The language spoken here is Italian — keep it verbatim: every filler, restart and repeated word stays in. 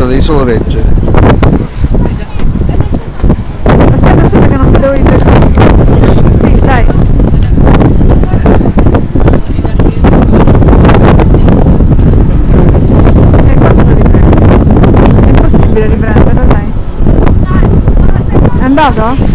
Aspetta, devi solo reggere. Aspetta, aspetta che non devo interrompere. Sì, dai. E quando lo riprendo? È impossibile riprenderlo, dai. È andato?